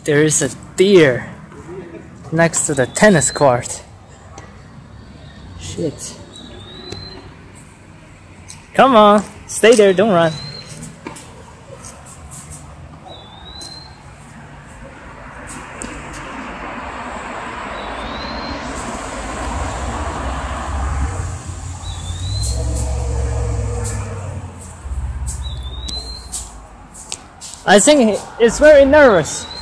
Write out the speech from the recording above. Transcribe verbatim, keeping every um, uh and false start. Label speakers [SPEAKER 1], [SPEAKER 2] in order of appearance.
[SPEAKER 1] There is a deer next to the tennis court. Shit. Come on, stay there, don't run. I think it's very nervous.